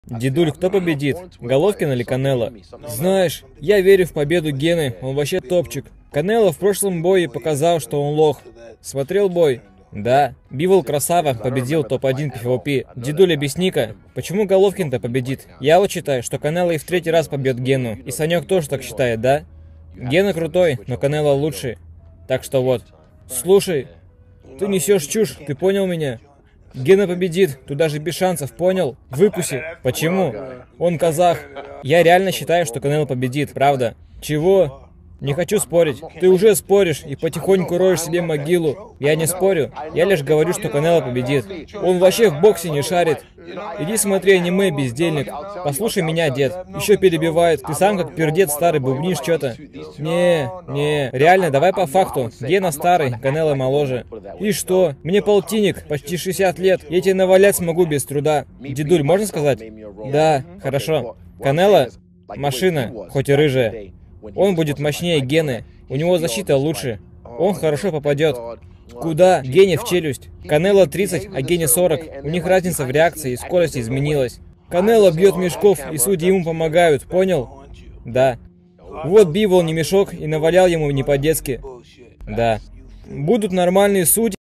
Дедуль, кто победит? Головкин или Канело? Знаешь, я верю в победу Гены, он вообще топчик. Канело в прошлом бое показал, что он лох. Смотрел бой? Да. Бивол красава, победил топ-1 PvP. Дедуль, объясни-ка, почему Головкин-то победит? Я вот считаю, что Канело и в третий раз побьет Гену. И Санек тоже так считает, да? Гена крутой, но Канело лучший. Так что вот. Слушай, ты несешь чушь, ты понял меня? Гена победит, тут даже без шансов, понял? Выкуси. Почему? Он казах. Я реально считаю, что Канело победит, правда. Чего? Не хочу спорить. Ты уже споришь и потихоньку роешь себе могилу. Я не спорю, я лишь говорю, что Канело победит. Он вообще в боксе не шарит. Иди смотри аниме, бездельник. Послушай меня, дед. Еще перебивает. Ты сам как пердец старый бубнишь что-то. Не, реально, давай по факту. Гена старый, Канело моложе. И что? Мне полтинник, почти 60 лет. Я тебе навалять смогу без труда. Дедуль, можно сказать? Да, хорошо. Канело — машина, хоть и рыжая. Он будет мощнее Гены. У него защита лучше. Он хорошо попадет. Куда? Гене в челюсть. Канело 30, а Гене 40. У них разница в реакции и скорости изменилась. Канело бьет мешков, и судьи ему помогают, понял? Да. Вот Бивол не мешок и навалял ему не по-детски. Да. Будут нормальные судьи.